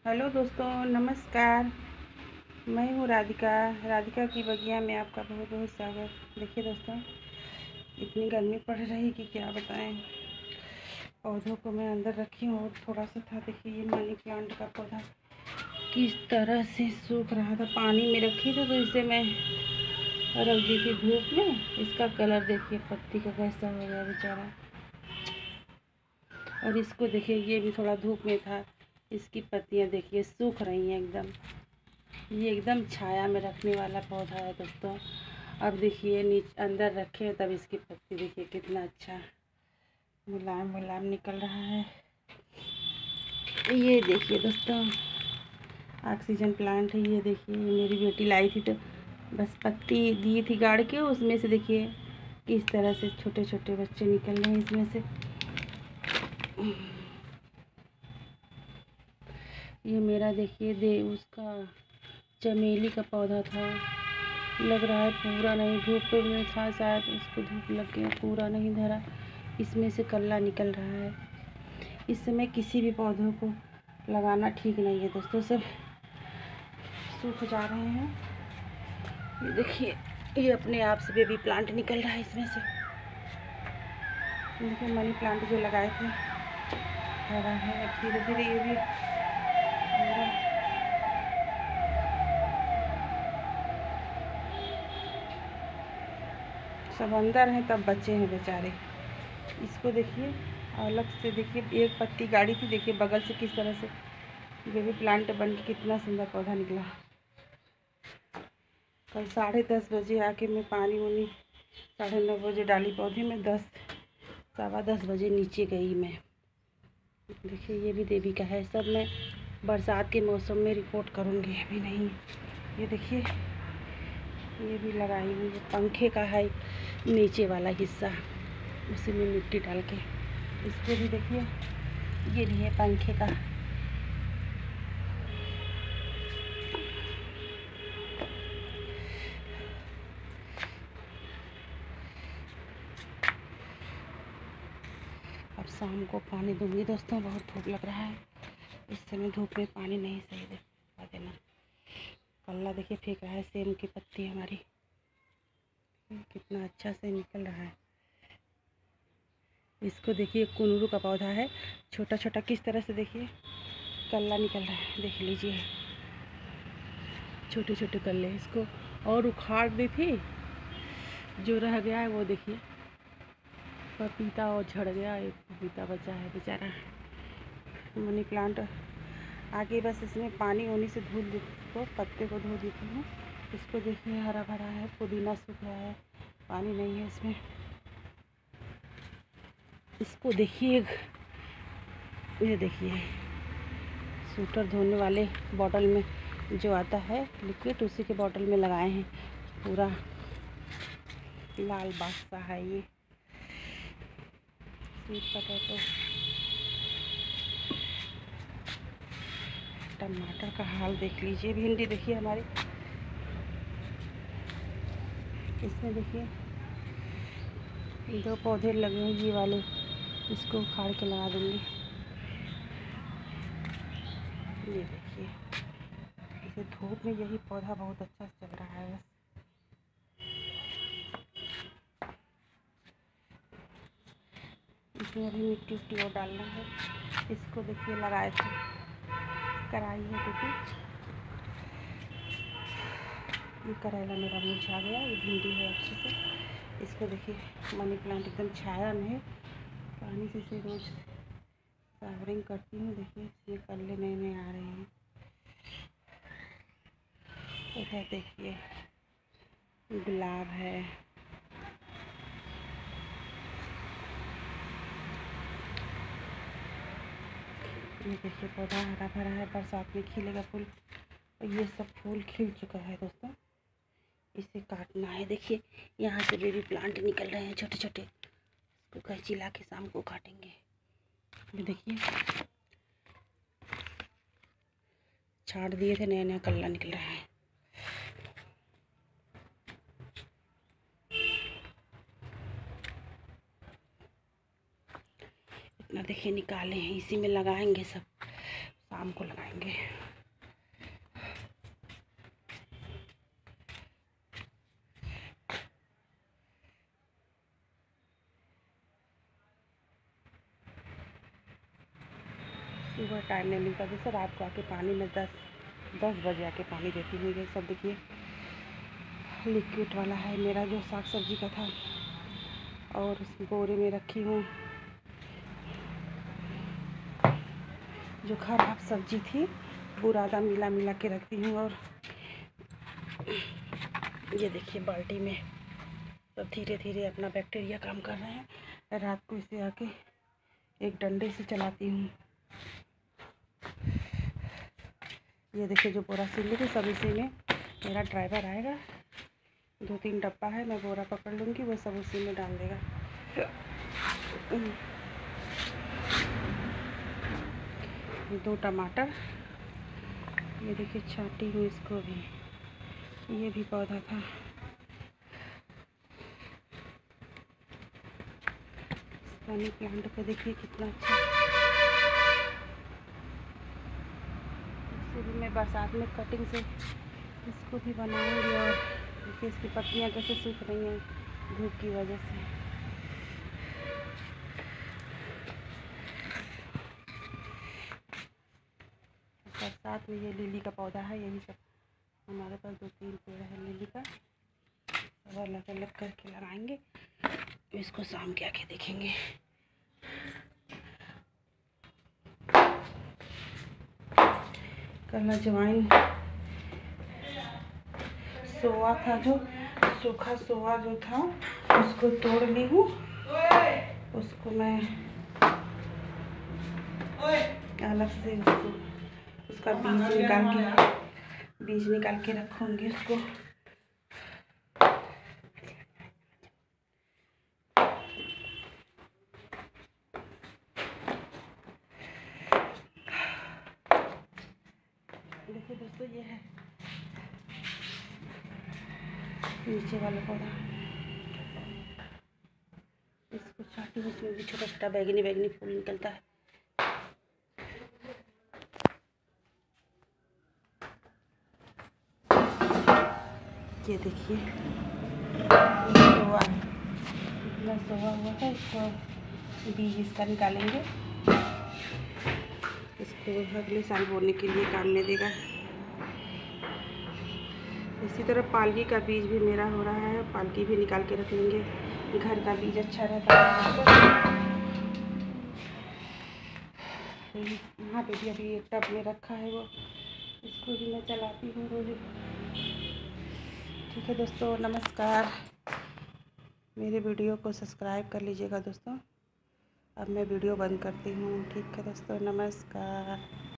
Hello दोस्तों, नमस्कार। मैं हूँ राधिका। राधिका की बगिया में आपका बहुत बहुत स्वागत। देखिए दोस्तों, इतनी गर्मी पड़ रही कि क्या बताएं। पौधों को मैं अंदर रखी हूँ और थोड़ा सा था। देखिए ये मनी प्लांट का पौधा किस तरह से सूख रहा था। पानी में रखी थी तो इसे मैं रख दी थी धूप में। इसका कलर देखिए पत्ती का कैसा हो गया बेचारा। और इसको देखिए, ये भी थोड़ा धूप में था। इसकी पत्तियाँ देखिए सूख रही हैं एकदम। ये एकदम छाया में रखने वाला पौधा है दोस्तों। अब देखिए नीचे अंदर रखे तब इसकी पत्ती देखिए कितना अच्छा मुलायम मुलायम निकल रहा है। ये देखिए दोस्तों, ऑक्सीजन प्लांट है। ये देखिए, ये मेरी बेटी लाई थी तो बस पत्ती दी थी गाड़ के। उसमें से देखिए किस तरह से छोटे छोटे बच्चे निकल रहे हैं इसमें से। ये मेरा देखिए उसका चमेली का पौधा था। लग रहा है पूरा नहीं, धूप में था शायद, उसको धूप लग गया, पूरा नहीं धरा। इसमें से कल्ला निकल रहा है। इस समय किसी भी पौधों को लगाना ठीक नहीं है दोस्तों, सब सूख जा रहे हैं। ये देखिए, ये अपने आप से बेबी प्लांट निकल रहा है इसमें से। देखिए मनी प्लांट जो लगाए थे हरा है, अब धीरे धीरे ये भी सब अंदर हैं तब बच्चे हैं बेचारे। इसको देखिए अलग से, देखिए एक पत्ती गाड़ी थी, देखिए बगल से किस तरह से बेबी प्लांट बन के कितना सुंदर पौधा निकला। कल 10:30 बजे आके मैं पानी वानी 9:30 बजे डाली पौधे में। 10 बजे नीचे गई मैं। देखिए ये भी देवी का है। सब मैं बरसात के मौसम में रिपोर्ट करूँगी, अभी नहीं। ये देखिए ये भी लगाई हुई है, पंखे का है नीचे वाला हिस्सा, उसी में मिट्टी डाल के। इसको भी देखिए, ये भी है पंखे का। अब शाम को पानी दूंगी दोस्तों, बहुत धूप लग रहा है। इस समय धूप में पानी नहीं सही दे देना। कल्ला देखिए फेंक रहा है, सेम की पत्ती हमारी कितना अच्छा से निकल रहा है। इसको देखिए कुनूरू का पौधा है, छोटा छोटा किस तरह से देखिए कल्ला निकल रहा है। देख लीजिए छोटे छोटे कल्ले। इसको और उखाड़ दी थी, जो रह गया है वो देखिए पपीता और झड़ गया, एक पपीता बचा है बेचारा। मनी प्लांट आगे बस इसमें पानी होने से धो तो पत्ते को धो देती हूँ। इसको देखिए हरा भरा है, पुदीना सूख रहा है, पानी नहीं है इसमें। इसको देखिए, ये देखिए सूटर धोने वाले बॉटल में जो आता है लिक्विड, उसी के बॉटल में लगाए हैं। पूरा लाल बादशाह है ये। स्वीट पोटैटो, टमाटर का हाल देख लीजिए। भिंडी देखिए हमारी, इसमें देखिए 2 पौधे लगे हैं ये वाले, इसको उखाड़ के लगा दूँगी। ये देखिए, इसे धूप में यही पौधा बहुत अच्छा से चल रहा है। बस इसमें अभी मिट्टी उट्टी और डालना है। इसको देखिए लगाए थे, कढ़ाई है देखिए। ये करेला मेरा मुरझा गया, ये भिंडी है अच्छे से। इसको देखिए मनी प्लांट एकदम छाया में है, पानी से इसे रोज़ सावरिंग करती हूँ। देखिए ये कल्ले नए नए आ रहे हैं। इधर देखिए गुलाब है। ये देखिए पौधा हरा भरा है, बरसात में खिलेगा फूल। और ये सब फूल खिल चुका है दोस्तों, इसे काटना है। देखिए यहाँ से बेबी प्लांट निकल रहे हैं छोटे छोटे, इसको कैंची ला के शाम को काटेंगे। ये देखिए छाट दिए थे, नया नया कल्ला निकल रहा है। इतना देखिए निकाले हैं, इसी में लगाएंगे सब। शाम को लगाएंगे। सुबह टाइम नहीं मिलता, जैसे रात को आके पानी में 10 बजे आके पानी देती हूँ। ये सब देखिए लिक्विड वाला है मेरा, जो साग सब्जी का था, और उस बोरे में रखी हूँ जो खराब सब्जी थी, बुरादा मिला मिला के रखती हूँ। और ये देखिए बाल्टी में सब धीरे धीरे अपना बैक्टीरिया काम कर रहे हैं। रात को इसे आके एक डंडे से चलाती हूँ। ये देखिए जो बोरा सिल ली सब इसी में, मेरा ड्राइवर आएगा, 2-3 डब्बा है, मैं बोरा पकड़ लूँगी, वो सब उसी में डाल देगा। ये 2 टमाटर, ये देखिए छांटी हूँ इसको भी, ये भी पौधा था। मनी प्लांट को देखिए कितना अच्छा, इसे भी मैं बरसात में कटिंग से इसको भी बनाऊंगी। और देखिए इसकी पत्तियाँ कैसे सूख रही हैं धूप की वजह से। बरसात में ये लिली का पौधा है, यही सब हमारे पास 2-3 पेड़ है लिली का, सब अलग अलग करके लगाएंगे। इसको शाम के आके देखेंगे। कल अजवाइन सोआ था, जो सूखा सोआ जो था उसको तोड़ ली हूँ, उसको मैं अलग से उसका बीज निकाल के रखूँगी उसको। देखिए दोस्तों ये है नीचे वाला पौधा, इसको छाटी हूँ, इसमें भी छोटा छोटा बैगनी फूल निकलता है। ये देखिए सोआ, इतना सोआ हुआ है, इसको बीज इसका निकालेंगे, इसको अगले साल बोने के लिए काम में देगा। इसी तरह पालकी का बीज भी मेरा हो रहा है, पालकी भी निकाल के रख लेंगे, घर का बीज अच्छा रहता है। यहाँ पे भी अभी एक टब में रखा है, वो इसको भी मैं चलाती हूँ रोज। ठीक है दोस्तों, नमस्कार। मेरे वीडियो को सब्सक्राइब कर लीजिएगा दोस्तों। अब मैं वीडियो बंद करती हूँ। ठीक है दोस्तों, नमस्कार।